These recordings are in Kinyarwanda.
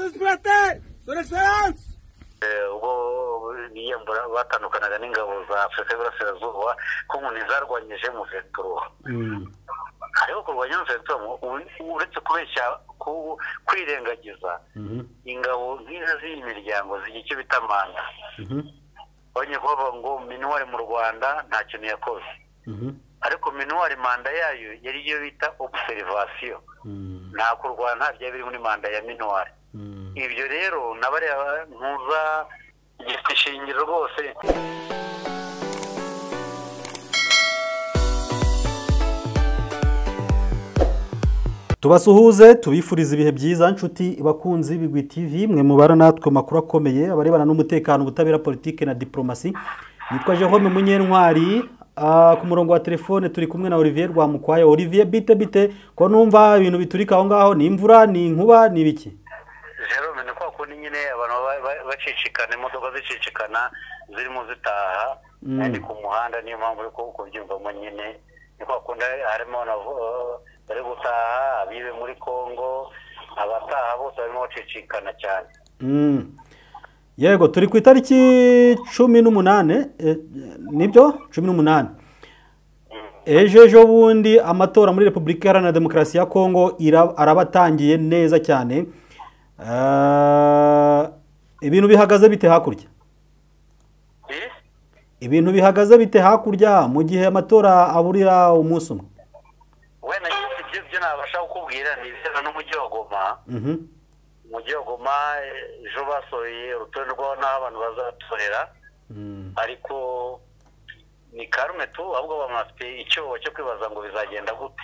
Sous-préfet, Son Excellence. Ubwo niyambura batandukanaga n'ingabo za Afurika y'Iburasirazuba ko umuntu zarwanyije mu Vetro. Ariko kurwanya mu Vetro uretse kubeshya kwirengagiza ingabo nk'izi imiryango z'icyo bita manda. Bonye kuvuga ngo minuwari mu Rwanda nta kintu yakoze. Ariko minuwari manda yayo yari iyo bita observation. Nta kurwana bya biri muri manda ya minuwari. Ibyo rero nabare ntuza gishingiro rwose. Tubasuhuze tubifuriza ibihe byiza nshuti bakunzi b'Ibigwi TV mwe mubara natwe makuru akomeye abarebana n'umutekano ubutabera politike na diplomasi. Nitwa Jérôme Munyentwari ku murongo wa telefone turi kumwe na Olivier Rwamukwaya. Olivier bite ko numva ibintu biturika aho ngaho ni imvura ni inkuba ni biki? Jérôme niko kundi nyine abantu bacicikana imodoka zicicikana zirimo zitaha kandi ku muhanda niyo mpamvu yo kubyumva mu nyine niko kundi harimo bari gutaha abibe muri Kongo abataha bose barimo bacicikana cyane. Yego turi ku itariki 18 nibyo 18 ejo bundi amatora muri Repubulika Iharanira Demokarasi ya Kongo arabatangiye neza cyane. Ibintu bihagaze bite hakurya? Ibintu bihagaze bite hakurya mu gihe amatora aburira umunsi umwe? Wena ibyo nabasha kukubwira ni bizana n'umujyi wa Goma. Umujyi wa Goma ejo basohoye urutonde rw'aho abantu bazatorera. Ariko ni karume tu ahubwo bamafite icyo cyo kwibaza ngo bizagenda gute.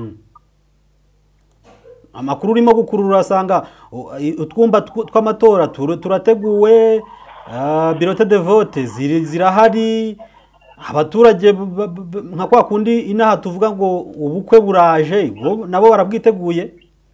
Amakuru urimo gukurura asanga utwumba tw'amatora turateguwe, birote de vote zirahari, abaturage nka kwa kundi inaha tuvuga ngo ubukwe buraje nabo barabwiteguye.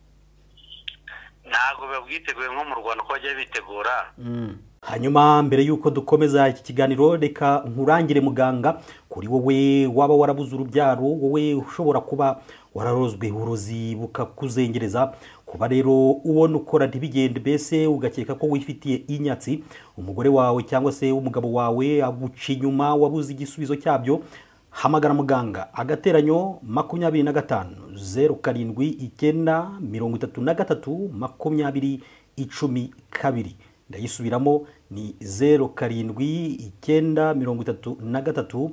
Ntago babwiteguye nko mu Rwanda ko bajya bitegura. Hanyuma mbere yuko dukomeza iki kiganiro reka nkurangire muganga kuri wowe waba warabuze urubyaro, wowe ushobora kuba wararozwe uburozi bukakuzengereza, kuba rero ubona ukora ntibigende bese ugakeka ko wifitiye inyatsi, umugore wawe cyangwa se umugabo wawe aguca inyuma wabuze igisubizo cyabyo, hamagara muganga agateranyo 25 07 933 2012. Ndayisubiramo ni 07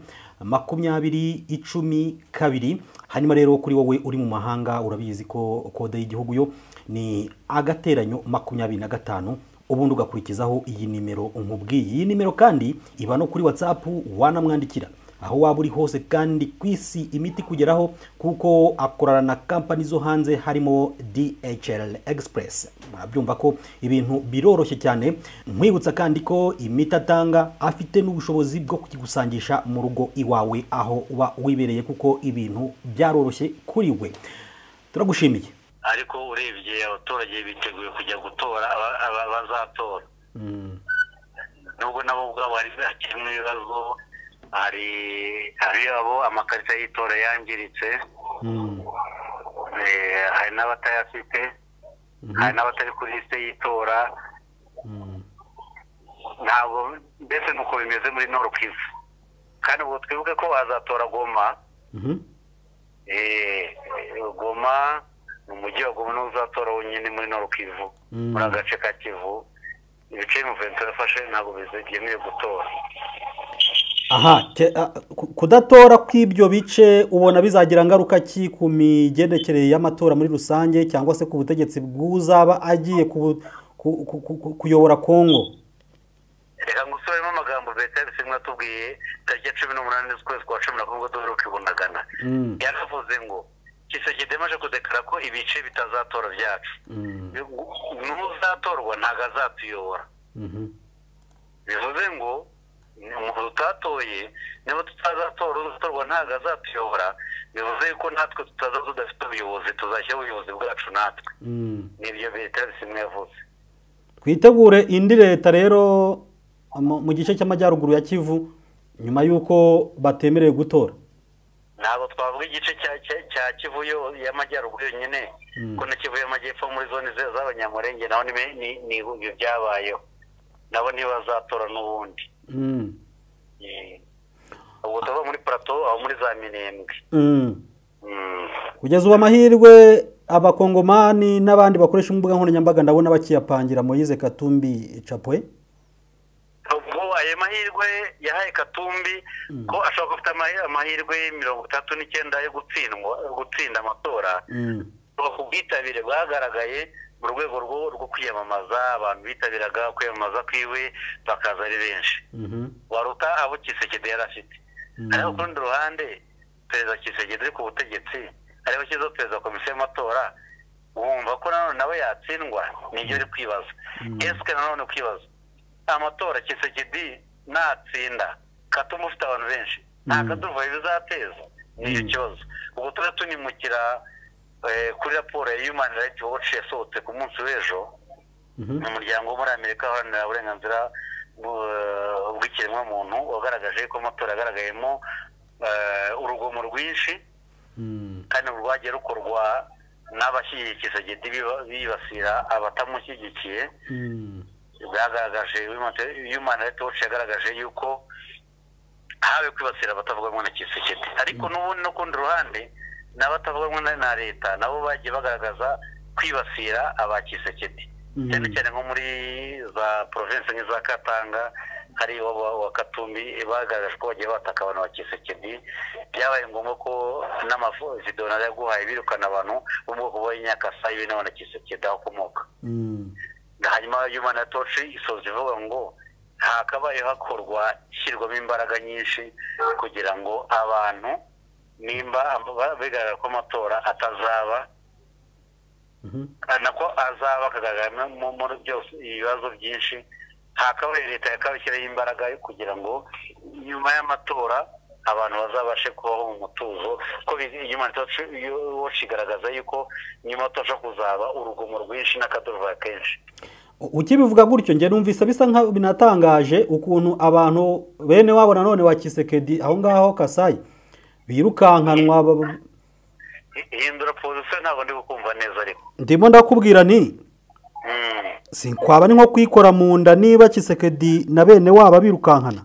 933 hanyuma rero kuri wowe uri mu mahanga urabizi ko kode y'igihugu yo ni agateranyo 25 ubundi ugakurikizaho iyi nimero nkubwiye. Iyi nimero kandi iba no kuri WhatsApp wanamwandikira aho waba uri hose kandi kwisi imiti kugeraho kuko akorana na company zo hanze harimo DHL Express. Murabyumva ko ibintu biroroshye cyane. Nkwibutsa kandi ko imiti atanga afite n'ubushobozi bwo kugigusangisha mu rugo iwawe aho uba wibereye kuko ibintu byaroroshye kuri we. Turagushimiye. Ariko urebye abaturage biteguye kujya gutora abazatora. Nubwo nabo ubwabo hari bakimwe ibibazo, hari abo amakarita y'itora yangiritse, hari n'abatayafite, hari n'abatari kuri liste y'itora. Ntabwo mbese nuko bimeze muri Nord Kivu, kandi ubwo twibuke ko bazatora Goma. Goma umujyi wa Goma n'uzatora wonyine muri Nord Kivu, muri agace ka Kivu. Ibice mu Vetro yafashe ntabwo bizemewe gutora. Kudatora kw'ibyo bice ubona bizagira ngaruka ki ku migendekerere y'amatora muri rusange cyangwa se ku butegetsi bw'uzaba agiye kuyobora Kongo? Reka ngusubiremo amagambo Betty Bisimwa tubwiye tariki 18 z'ukwezi kwa 11 duheruka ibunagana. Yaravuze ngo Kisekedi amaze kudekara ko ibice bitazatora byacu. N'uzatorwa ntago azatuyobora. Bivuze ngo umuntu utatoye niba tutazatora uzatorwa ntago azatuyobora, bivuze ko natwe tutazaza tudafite ubuyobozi tuzashya ubuyobozi bwacu natwe. Nibyo Betty Bisimwa yavuze. Twitegure indi leta rero mu gice cy'amajyaruguru ya Kivu nyuma yuko batemerewe gutora. ntabwo twavuga igice cya Kivu y'amajyaruguru yonyine ko na Kivu y'amajyepfo muri zone z'abanyamurenge naho ni ibyo byabayeho nabo ntibazatora n'ubundi ubwo tuba muri plateau aho muri za Minembwe kugeza ubu amahirwe abakongomani n'abandi bakoresha imbuga nkoranyambaga ndabona bakiyapangira Moise Katumbi Chapwe ubwo ayo mahirwe yahaye Katumbi ko ashobora gufite amahirwe 39 yo gutsinda amatora ubwitabire bwagaragaye mu rwego rwo kwiyamamaza abantu bitabiraga kwiyamamaza kwiwe bakaza ari benshi waruta abo Kisekedi yarafite ariko ku rundi ruhande perezida Kisekedi ku butegetsi ariho kizo perezida komisiyo y'amatora wumva ko nanone nawe yatsindwa nibyo ari kwibaza eske nanone kwibaza amatora Kisekedi natsinda Katumbi ufite abantu benshi nta kaduva bizateza niyo kibazo ubwo tuba tunimukira kuri raporo ya Human Rights Watch yasohotse ku munsi w'ejo mu muryango wo muri Amerika uharanira uburenganzira bw'ikiremwamuntu wagaragaje ko amatora yagaragayemo urugomo rwinshi kandi rwagiye rukorwa n'abashyigikiye Kisekedi bibasira abatamushyigikiye byagaragaje Human Rights Watch yagaragaje yuko hawe kwibasira abatavuga na Kisekedi ariko n'ubundi no kundi ruhande n'abatavuga na leta nabo bagiye bagaragaza kwibasira aba Kisekedi cyane cyane nko muri za province nk'iza Katanga hari wa Katumbi bagaragaje ko bagiye bataka abantu ba Kisekedi byabaye ngombwa ko n'amavideo yaguhaye birukana abantu bo mu bwoko bw'Inyakasai n'abana Kisekedi aho komoka hanyuma Human Rights Watch isoje ivuga ngo hakabaye hakorwa ishyirwamo imbaraga nyinshi kugira ngo abantu nimba bigaragara ko amatora atazaba nako azaba akagaragara muri byose ibibazo byinshi hakabaye leta yakabishyiraho imbaraga kugira ngo nyuma y'amatora abantu bazabashe kubaho mu mutuzo ko Human Rights Watch igaragaza yuko nyuma y'amatora kuzaba urugomo rwinshi n'akaduruvayo kenshi ukibivuga gutyo nge numvise bisa nka binatangaje ukuntu abantu bene wabo nanone wa Kisekedi aho ngaho Kasai birukankanwa hindura position ntabwo ndi gukumva neza ariko ndimo ndakubwira ni sinkwaba ni nko kwikora mu nda niba Kisekedi na bene wabo birukankana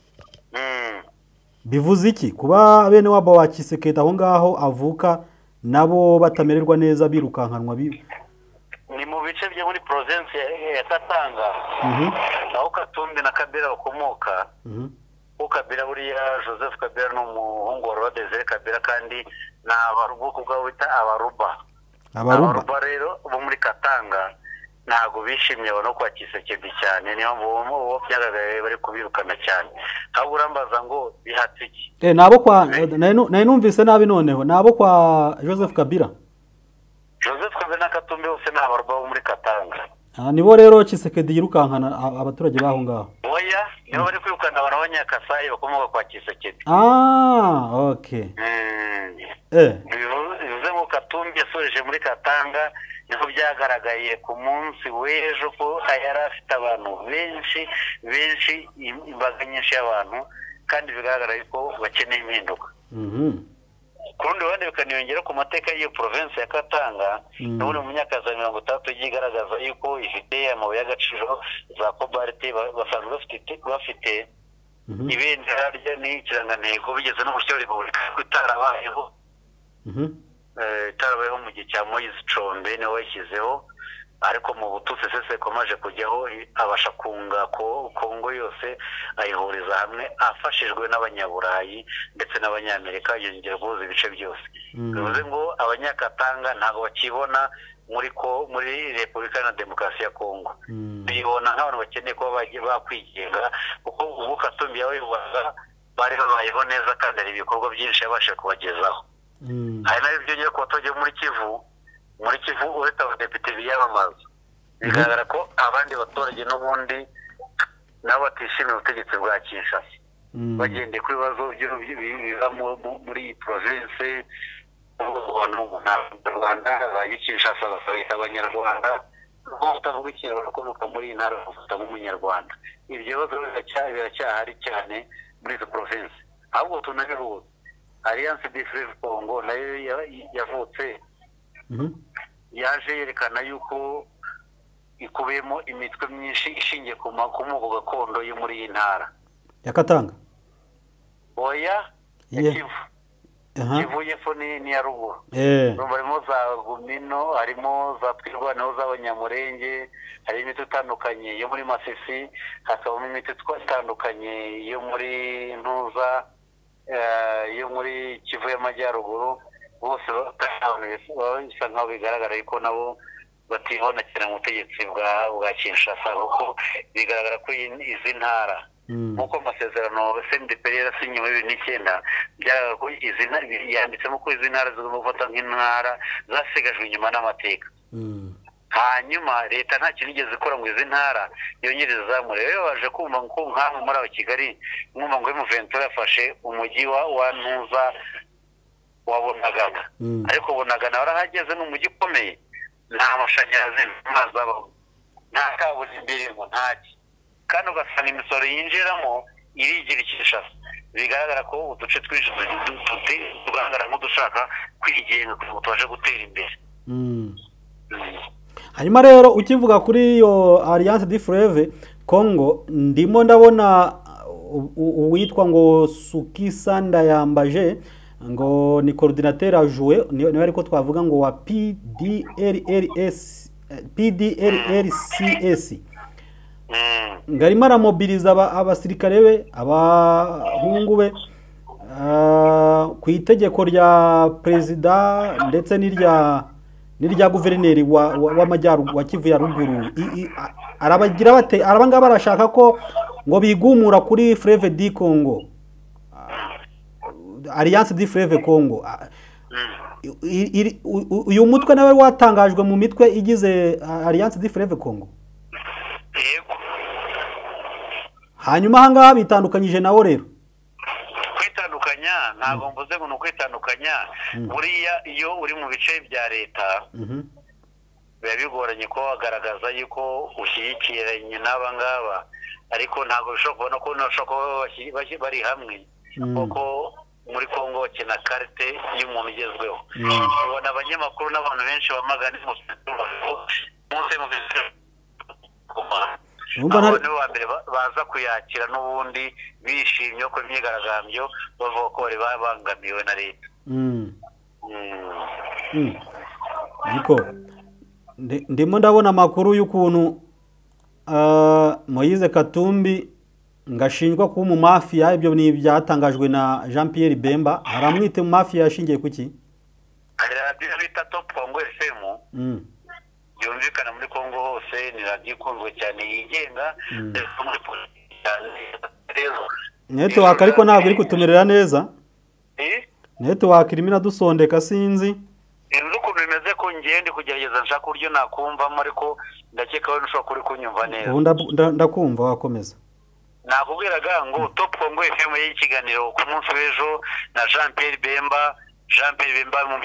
bivuze iki kuba bene wabo wa Kisekedi aho ngaho avuka nabo batamererwa neza birukankanwa ni mu bice byo muri province ya Katanga aho Katumbi na Kabila bakomoka Kabila buriya Joseph Kabila n'umuhungu wa Desire Kabila kandi na abarubuko bwabo bita abaruba rero bo muri Katanga ntago bishimye no kwa Kisekedi cyane niyo bo byagagaye bari kubirukana cyane ahubwo urambaza ngo bihatse iki nabo kwa nayo numvise nabi noneho nabo kwa Joseph Kabila na Katumbi bose n'abaruba bo muri Katanga nibo rero Kisekedi yirukankana abaturage baho ngaho oya nibo bari kwirukana abantu b'Abanyakasai bakomoka kwa Kisekedi okay bivuze ngo Katumbi yasoreje muri Katanga niho byagaragaye ku munsi w'ejo ko yari afite abantu benshi imbaga nyinshi y'abantu kandi bigaragara ko bakeneye impinduka ku rundi ruhande bikaniyongera ku mateka y'iyo province ya Katanga n'ubundi mu myaka za 30 igiye igaragaza yuko ifite amabuye y'agaciro za cobalt basanzwe bafite ibendera rya n'ikirangantego bigeze no gushyira repubulika itarabayeho itarabayeho mu gihe cya Moise Chombe niwe washyizeho ariko mu bututsi sese komaje kujyaho abasha kunga Kongo yose ayihuriza hamwe afashijwe n'abanyaburayi ndetse n'abanyamerika yongera guhuza ibice byose bivuze ngo Abanyakatanga ntago bakibona muri Repubulika na Demokarasi ya Kongo bibona nk'abantu bakeneye ko bakwigenga kuko ubu Katumbi yabayoboraga bari babayeho neza kandi ari ibikorwa byinshi yabasha kubagezaho hari n'ibyo ngiye kubatojye muri Kivu uretse abadepite biyamamaza bigaragara ko abandi baturage n'ubundi nabo batishimiye ubutegetsi bwa Kinshasa bagendeye ku bibazo biba muri iyi province Rwanda Kinshasa bakabita Abanyarwanda nko utavuga ikintu bakomoka muri iyi ntara bafata nk'umunyarwanda ibyo bibazo biracyahari cyane muri izo province ahubwo tunabihuza Alliance des Fleuves Congo nayo yavutse yaje yerekana yuko ikubiyemo imitwe myinshi ishingiye ku moko gakondo yo muri iyi ntara ya Katanga oya Kivu Kivu y'epfo ni ya ruguru harimo za Gumino harimo za Twirwaneho z'Abanyamurenge hari imiti itandukanye yo muri Masisi hakabamo imiti itandukanye yo muri Ntuza yo muri Kivu y'Amajyaruguru bose bisa nkaho bigaragara yuko nabo batibona cyane mu butegetsi bwa Kinshasa kuko bigaragara ko izi ntara nk'uko amasezerano CNDP yasinye muri 2009 byaragaragara ko izi ntara yanditsemo ko izi ntara zigomba gufata nk'intara zasigajwe inyuma n'amateka hanyuma leta nta kintu igeze ikora ngo izi ntara yongereze zamure rero baje kumva ko nk'aho muri abo Kigali mwumva ngo M23 yafashe umujyi wa Ntuza wabonagaga ariko Bunagana warahageze n'umujyi ukomeye nta mashanyarazi n'amazi abaho nta kaburimbo irimo ntaki kandi ugasanga imisoro yinjiramo irigira Kinshasa bigaragara ko uduce twinshi tugaragara nk'udushaka kwigenga kugira ngo tubashe gutera imbere hanyuma rero ukivuga kuri iyo Alliance des Fleuves Congo ndimo ndabona uwitwa ngo Sukisanda Yambaje ngo ni coordinateur ajoué niwe ariko twavuga ngo wa PDLRCS ngarimo aramobiliza abasirikare be abahungu be ku itegeko rya perezida ndetse n'irya guverineri w'amajyaruguru wa Kivu ya ruguru arabagira bate arabangaba barashaka ko ngo bigumura kuri Fleuve du Congo Alliance des Fleuves Congo uyu mutwe nawe watangajwe mu mitwe igize Alliance des Fleuves Congo hanyuma ahangaha bitandukanyije nawo rero kwitandukanya ntabwo mvuze ngo kwitandukanya buriya iyo uri mu bice bya leta biba bigoranye ko wagaragaza yuko ushyigikiranye n'aba ngaba ariko ntabwo bishobora kubona ko bari hamwe kuko muri Kongo bakina karite y'umuntu ugezweho ubona abanyamakuru n'abantu benshi bamagana nibo wa mbere baza kuyakira n'ubundi bishimye ko imyigaragambyo bavuga ko bari babangamiwe na leta niko ndimo ndabona amakuru y'ukuntu Moise Katumbi ngashinjwa kuba mu mafia ibyo ni byatangajwe na Jean Pierre Bemba aramwite mu mafia yashingiye kuki hari radio bita Top Congo FM yumvikana muri Kongo hose ni radio ikunzwe cyane yigenga network ariko ntabwo iri kutumerera neza network irimo iradusondeka sinzi ukuntu bimeze ko ngende kugerageza nshaka uburyo nakumvamo ariko ndakeka ko nshobora kuri kunyumva neza ndakumva wakomeza nakubwiraga ngo Top Congo FM y'ikiganiro ku munsi w'ejo na Jean Pierre Bemba mu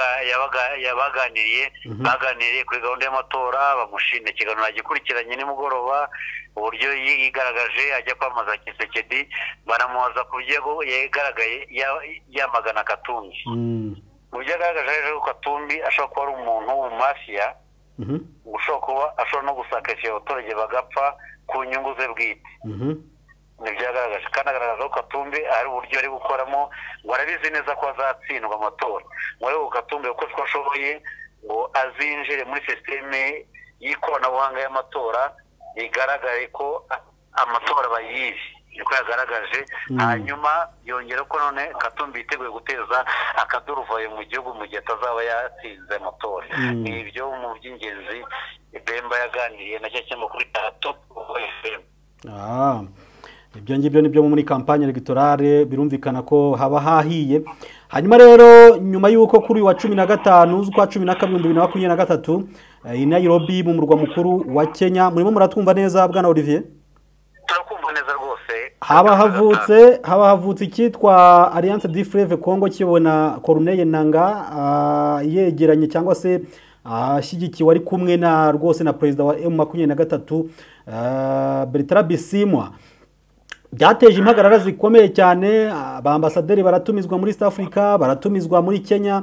baganiriye kuri gahunda y'amatora bamushimye ikiganiro agikurikiranye nimugoroba uburyo yigaragaje ajya kwamaza Kisekedi baramubaza ku byo yagaragaye yamagana Katumbi uburyo yagaragaje rero Katumbi ashobora kuba ari umuntu mu mafia ashobora no gusakisha abaturage bagapfa ku nyungu ze bwite nibyagaragaje kandi agaragaza ko Katumbi ari uburyo ari gukoramo ngo arabizi neza ko azatsindwa amatora ngo Katumbi uko twashoboye ngo azinjire muri systeme y'ikoranabuhanga y'amatora bigaragare ko amatora bayizi niko yagaragaje hanyuma yongera ko none Katumbi yiteguye guteza akaduruvayo mu gihugu mu gihe atazaba yatsinze amatora ni ibyo mu by'ingenzi Bemba yaganiriye na cyo cyangwa kuri Top FM ibyo ngibyo nibyo muri kampanye electorale birumvikana ko haba hahiye hanyuma rero nyuma yuko kuri wa 15 z'ukwa 12 2023 i Nairobi mu murwa mukuru wa Kenya murimo muratwumva neza bwana Olivier turakumva neza rwose haba havutse cyitwa Alliance des Fleuves Congo kibona Corneille Nangaa yegeranye cyangwa se ashyigikiwe ari kumwe na rwose na president wa M23 Bertrand Bisimwa byateje impagarara zikomeye cyane. Abambasaderi baratumizwa muri East Africa, baratumizwa muri Kenya,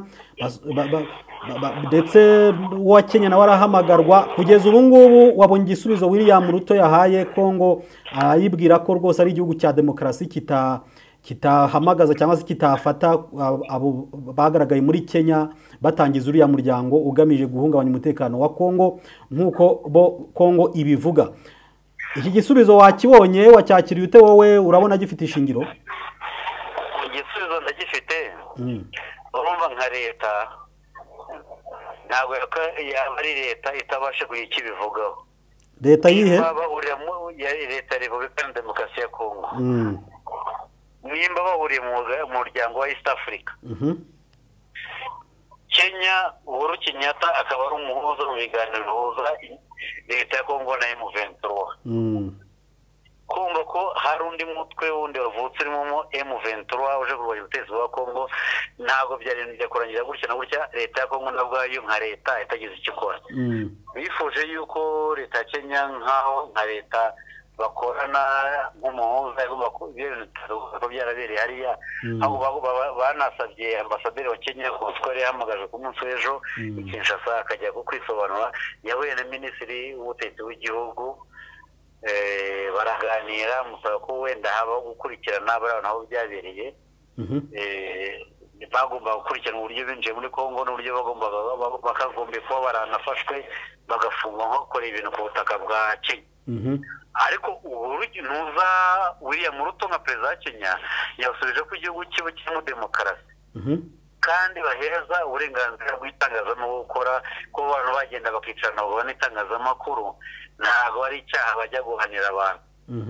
ndetse uwa Kenya nawe arahamagarwa. Kugeza ubu ngubu wabonye igisubizo William Ruto yahaye Kongo, ayibwira ko rwose ari igihugu cya demokarasi kitahamagaza cyangwa se kitafata abo bagaragaye muri Kenya batangiza uriya muryango ugamije guhungabanya umutekano wa Kongo nk'uko bo Kongo ibivuga. Iki gisubizo wakibonye, wacyakiriye ute wowe? Urabona gifite ishingiro? Igisubizo ndagifite. Urumva nka leta ntabwo yaba ari leta itabasha kugira icyo ibivugaho. Leta yihe? Leta ya Repubulika ya Demokarasi ya Kongo. Nimba bahuriye mu muryango wa East Africa. Kenya, Uhuru Kenyatta akaba ari umuhuza mu biganiro bihuza leta ya Kongo na M23. Kumva ko hari undi mutwe wundi wavutse urimo M23 uje kurwanya ubutegetsi bwa Kongo, ntabwo byari bijya kurangira gutya na gutya. Leta ya Kongo nabwo yo nka leta itagize icyo ikora. Bifuje yuko leta ya Kenya nka leta bakorana nk'umuhuza ko byarabereye hariya, aho banasabye ambasaderi wa Kenya ko twari yahamagaje ku munsi w'ejo Kinshasa akajya kwisobanura. Yahuye na minisitiri w'ubutegetsi w'igihugu, baraganira musaba ko wenda haba gukurikirana bari aho byabereye. Bagomba gukurikirana uburyo binjiye muri Kongo n'uburyo bakagombye kuba baranafashwe bagafungwa nko gukora ibintu ku butaka bwa Kenya. Ariko ubu nuza William Ruto nka perezida wa Kenya yasubije ko igihugu kiba kirimo demokarasi, kandi bahereza uburenganzira bw'itangazamakuru gukora, ko abantu bagenda bakicarana babona itangazamakuru ntabwo ari icyaha bajya guhanira abantu.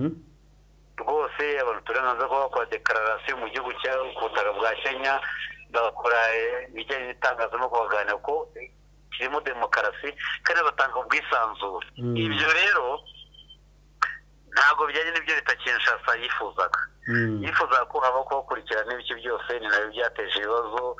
Rwose abantu turenganza ko bakora dekararasiyo mu gihugu ku butaka bwa Kenya, bagakora ibijyanye n'itangazamakuru, baganira ko kirimo demokarasi kandi batanga ubwisanzure. Ibyo rero ntabwo bijyanye n'ibyo leta Kinshasa yifuzaga. Yifuzaga ko haba kubakurikirana n'ibice byose, ni nabyo byateje ibibazo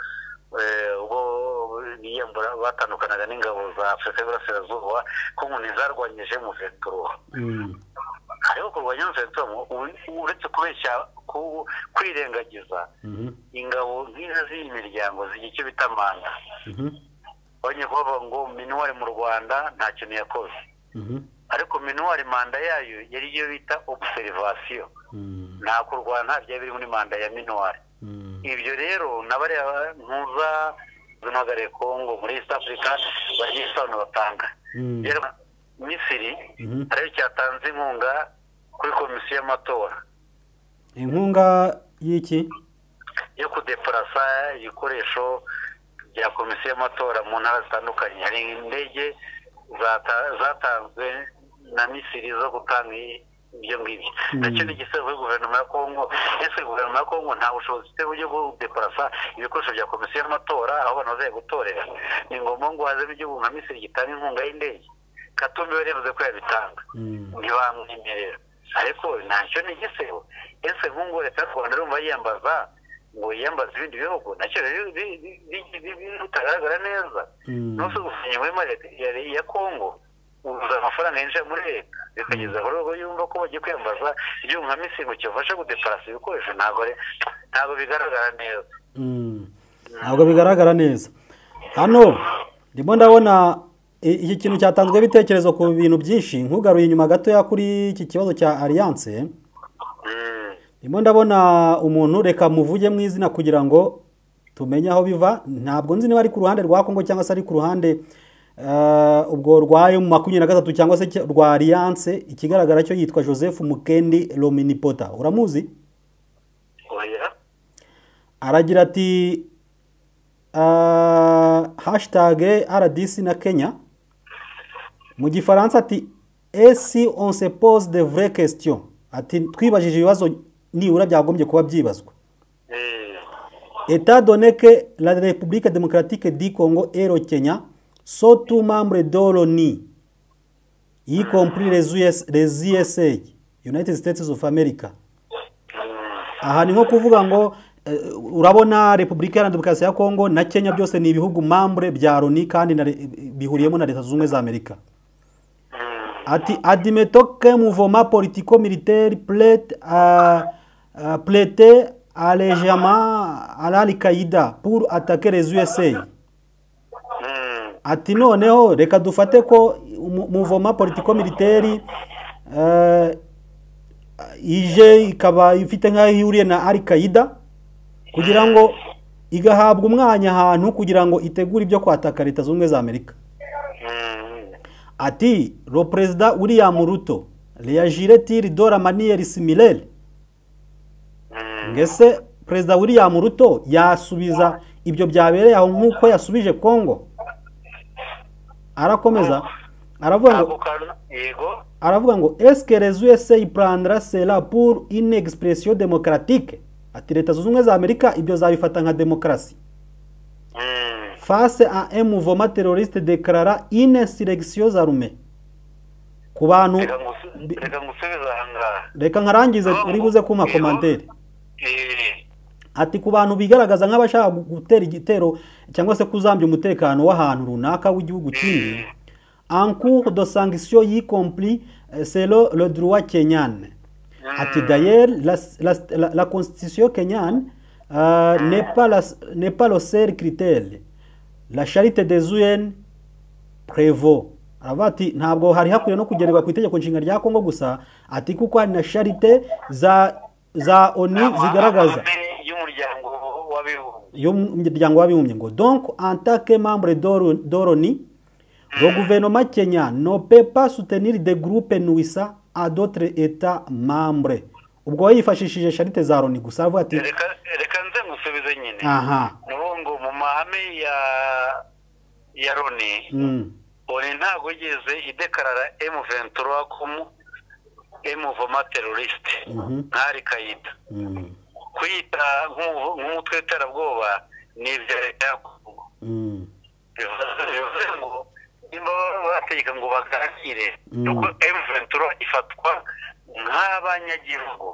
ubwo biyambura batandukanaga n'ingabo za Afurika y'Iburasirazuba ko umuntu zarwanyije M23. Ariko kurwanya M23 uretse kubeshya kwirengagiza ingabo nk'izi z'imiryango zigira icyo bita manda. Abanye kuvuga ngo minuwari mu Rwanda nta kintu yakoze, ariko minuwari manda yayo yari iyo bita observation. Nta kurwana byari biri muri manda ya minuwari. Ibyo rero n'abariya ntuza z'amagare Kongo muri East Africa bagiye isano batanga. Rero Misiri ari cyatanze inkunga kuri komisiyo y'amatora. Inkunga y'iki? Yo kudeplasa ibikoresho bya komisiyo y'amatora mu ntara zitandukanye. Hari indege zatanzwe na Misiri zo gutanga ibyo ngibyo. Nacyo ni igisebo guverinoma ya Kongo. Ese guverinoma ya Kongo nta bushobozi ifite bwo kudeplasa ibikoresho bya komisiyo y'amatora aho abantu bazaye gutorera. Ni ngombwa ngo hazemo igihugu nka Misiri gitanga inkunga y'indege. Katumbi we yavuze ko yabitanga, ntibamwemerera. Ariko ntacyo ni igisebo. Ese nk'ubu leta y'u Rwanda urumva yiyambaza ngo yiyambaze ibindi bihugu, nacyo bitagaragara neza. N'ubu gufanya muri ya Kongo ubuza amafaranga yinjira muri leta bikageza ku rwego yumva ko bagiye kwiyambaza igihugu nka Misiri ngo kibafashe kudeplasa ibikoresho. Ntabwo bigaragara neza. Ntabwo bigaragara neza. Hano ndimo ndabona iki kintu cyatanzwe ibitekerezo ku bintu byinshi. Nkugaruye inyuma gatoya kuri iki kibazo cya Alliance, ndimo ndabona umuntu, reka muvuge mu izina kugira ngo tumenye aho biva. Ntabwo nzi niba ari ku ruhande rwa Kongo cyangwa se ari ku ruhande ubwo rwayo mu 23 cyangwa se rwa Alliance. Ikigaragara cyo yitwa Joseph Mukendi Lominipota. Uramuzi? Oya. Aragira ati #RDC na Kenya mu gifaransa ati et si on se pose de vraies questions, ati twibajije ibibazo nibura byagombye kuba byibazwa. État donné que la République démocratique du Congo et le Kenya sont tous membres de l'ONU, y compris les USA, United States of America. Aha ni nko kuvuga ngo urabona Repubulika ya Demokarasi ya Kongo na Kenya byose ni ibihugu membre bya ONU kandi bihuriyemo na Leta Zunze Ubumwe za Amerika. ati admettons qu'un mouvement politico-militaire prêté allègement à l'Al-Qaïda pour attaquer les USA. Ati noneho reka dufate ko mouvement politico-militaire ije ikaba ifite nkaho ihuriye na Al-Qaïda kugira ngo igahabwa umwanya ahantu kugira ngo itegure ibyo kwataka leta zunze ubumwe za Amerika. Ati le président William Ruto réagirait-il de la manière similaire? Ngese perezida William Ruto yasubiza ibyo byabereye aho nkuko yasubije Kongo? Arakomeza aravuga ngo est-ce que les USA prendra cela pour une expression démocratique? Ati leta zunze ubumwe za Amerika ibyo zabifata nka demokrasi face à un mouvement terroriste déclara une insurrection armée. Ku bantu reka nkarangize uri buze kuma commentaire. Ati ku bantu bigaragaza nk'abashaka gutera igitero cyangwa se kuzambya umutekano w'ahantu runaka w'igihugu kindi en cours de sanction y compris selon le droit kenyan. Ati d'ailleurs la constitution kenyane n'est pas le seul critère. La charité des UN prévaut. Aravati ntabwo hari hakwiye no kugererwa ku itegeko nshinga rya Kongo gusa, ati kuko hari na charité za ONU zigaragaza y'umuryango w'abibumbye ngo donc en tant que membre de l'ONU le gouvernement kenyan ne peut pas soutenir des groupes nuisants à d'autres états membres. Ubwo yifashishije charité za ONU gusa avuga ati reka nze musubize nyine ngo mu mahame ya ONU ONU ntabwo yigeze idekarara M23 comme mouvement terroriste nka Al-Qaïda. Kwita nk'umutwe w'iterabwoba ni ibya leta ya Kongo. Bivuze ngo nimba bategeka ngo baganire nuko M23 ifatwa nk'abanyagihugu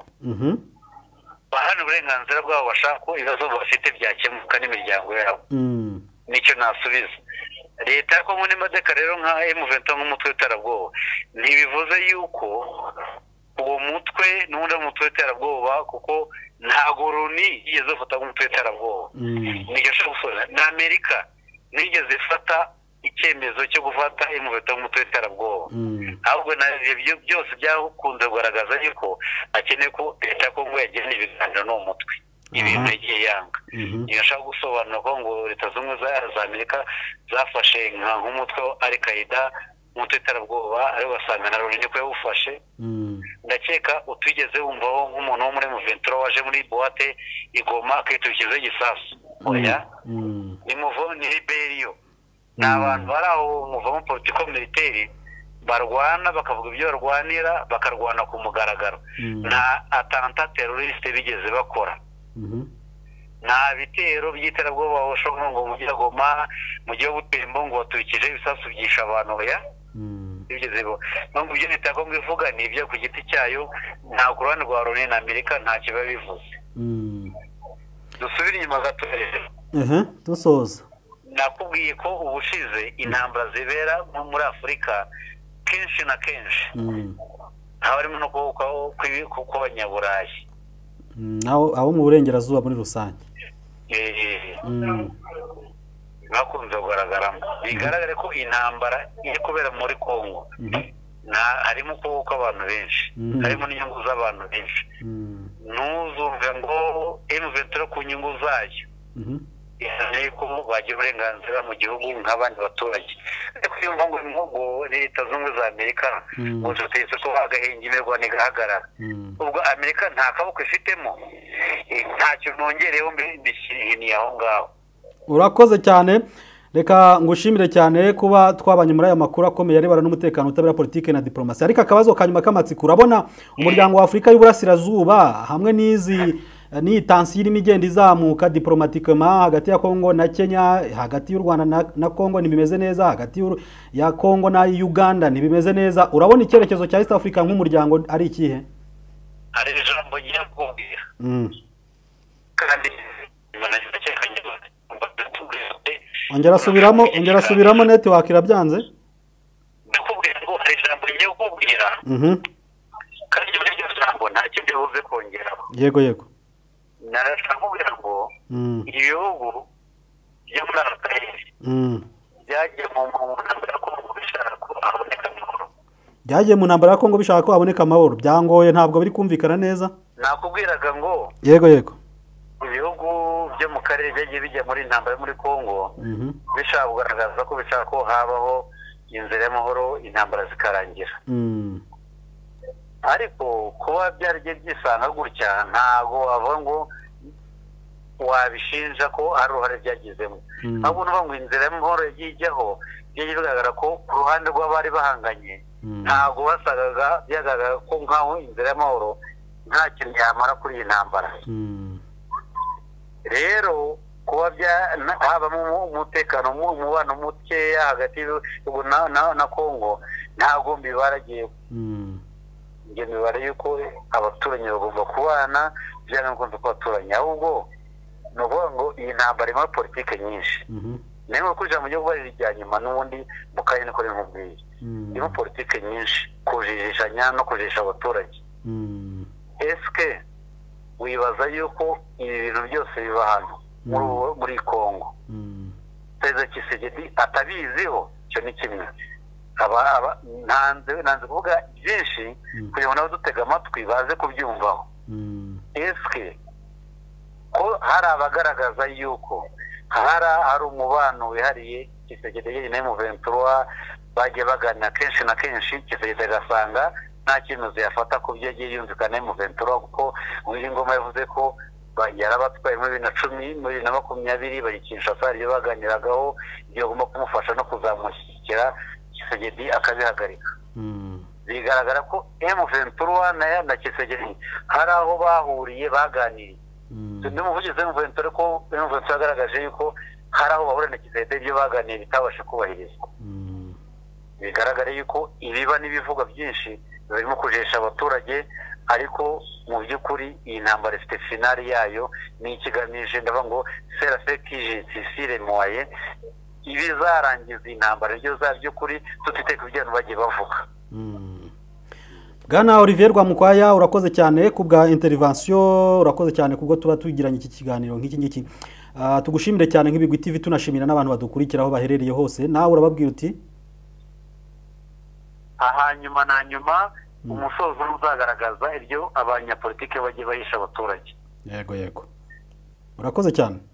bahana uburenganzira bwabo bashaka ko ibibazo bafite byakemuka n'imiryango yabo. Nicyo nasubiza. Leta ya Kongo n'imodoka rero nka M23 nk'umutwe w'iterabwoba ntibivuze yuko uwo mutwe n'undi mutwe w'iterabwoba kuko ntago Loni yigeze ufata nk'umutwe w'iterabwoba. Nigesha gusora na Amerika nigeze ifata icyemezo cyo gufata M23 nk'umutwe w'iterabwoba. Ahubwo ibyo byose byakunze kugaragaza yuko akeneye ko leta ya Kongo yagena ibiganiro n'uwo mutwe. Ibintu yagiye yanga yashaka gusobanura ko ngo leta zumwe za Amerika zafashe nk'umutwe wa Al-Qaïda umutwe w'iterabwoba ari basanga na Loni ko yawufashe. Ndakeka utwigeze wumvaho nk'umuntu wo muri M23 waje muri boîte igoma akitukize gisasu oya ni ni Liberio n'abantu baraho muvamo politiko militaire barwana bakavuga ibyo barwanira bakarwana ku mugaragaro na attentat terroriste bigeze bakora. Nta bitero by'iterabwoba bashobora ngo mu Goma mu gihe Butembo ngo baturikije ibisasu byisha abantu oya bigeze bo no byo leta ya Kongo ivuga ni ibyo ku giti cyayo nta kurwana rwa Loni na Amerika nta kiba bivuze. Dusubire inyuma gato rero dusoza nakubwiye ko ubushize intambara zibera muri Afurika kenshi na kenshi harimo no kuko abanyaburayi abo mu burengerazuba muri rusange bakunze kugaragaramo. Bigaragare ko intambara iri kubera muri Kongo harimo kuko abantu benshi harimo n'inyungu z'abantu benshi. Ntuzumve ngo M23 ku nyungu zayo ko bagira uburenganzira mu gihugu nk'abandi baturage. Ariko iyo mvugo ngo leta zunze za Amerika ngo zitetse ko agahenge imirwa nigahagarara ubwo Amerika nta kaboko ifitemo ntacyo nongereho mbishiriye aho ngaho. Urakoze cyane, reka ngushimire cyane kuba twabanye muri aya makuru akomeye arebana n'umutekano utabera politike na diplomasi. Ariko akabazo kanyuma k'amatsiko, urabona umuryango wa Afurika y'Uburasirazuba hamwe ni tansi irimo igenda izamuka diplomatikema hagati ya Kongo na Kenya, hagati y'u Rwanda na Kongo ntibimeze neza, hagati ya Kongo na Uganda ntibimeze neza. Urabona icyerekezo cya East Africa nk'umuryango ari ikihe? Ari ijambo ryakubwira kandi ongera subiramo network irabyanze. Ndakubwira ngo ari ijambo ryakubwira kandi muri iryo jambo nta kindi bivuze kongeraho. Yego yego. Narashaka kugira ngo ibihugu byo muri aka karere byagiye mu ntambara ya Kongo bishaka ko haboneka amahoro. Byagiye mu ntambara ya Kongo bishaka ko haboneka amahoro, byangoye ntabwo biri kumvikana neza. Nakubwiraga ngo yego yego, ibihugu byo mu karere byagiye bijya muri intambara muri Kongo bishaka kugaragaza ko bishaka ko habaho inzira y'amahoro, intambara zikarangira. Ariko kuba byaragiye byisanga gutya ntago avuga ngo wabishinja ko ari uruhare byagizemo. Ahubwo nuvuga ngo inzira y'amahoro yagiye ijyaho byagiye bigaragara ko ku ruhande rw'abari bahanganye ntago basaga byagaragara ko nkaho inzira y'amahoro nta kintu yamara kuri iyi ntambara. Rero kuba habamo umutekano umubano mukeya hagati na Kongo ntabwo mbibaragiye. Njye mibare yuko abaturanyi bagomba kubana byanga ngombwa ko abaturanyi, ahubwo ni ukuvuga ngo iyi ntambara irimo politike nyinshi. Niyo kujya mu gihugu rya nyuma n'ubundi mu karere niko nkubwiye, irimo politike nyinshi, kujijishanya no kujisha abaturage. Eske wibaza yuko ibi bintu byose biba hano muri Kongo Perezida Tshisekedi atabiziho? Cyo ni kimwe. Nanze kuvuga byinshi kugira ngo nabo dutega amatwi baze kubyumvaho. Eske ko hari abagaragaza yuko hari umubano wihariye Tshisekedi na M23 bagiye baganira kenshi na kenshi, Tshisekedi agasanga nta kintu yafata ku byo yagiye yumvikana M23, kuko muri ngoma yavuze ko yarabatwaye muri 2010 muri 2020 bari Kinshasa ibyo baganiragaho ibyo bagomba kumufasha no kuzamushyigikira, Tshisekedi akabihagarika. Bigaragara ko M23 na Tshisekedi hari aho bahuriye baganiriye. Ndumuvugize M23 ko M23 yagaragaje yuko hari aho bahurira na Tshisekedi ibyo baganiriye bitabasha kubahirizwa. Bigaragara yuko ibiba n'ibivuga byinshi barimo kujesha abaturage, ariko mu by'ukuri iyi ntambara ifite finali yayo ni ikigamije, ndavuga ngo sera fekije sisire moye ibizarangiza intambara ryo za by'ukuri tutiteka ibyo bagiye bavuga. Bwana Olivier Rwamukwaya, urakoze cyane ku bwa intervention, urakoze cyane kubwo tuba tugiranye iki kiganiro nk'iki ngiki. Tugushimire cyane nk'Ibigwi TV, tunashimira n'abantu badukurikiraho baherereye hose. Nawe urababwira uti hanyuma na nyuma umusozo uzagaragaza iryo abanyapolitike bagiye bahisha abaturage. Yego yego, urakoze cyane.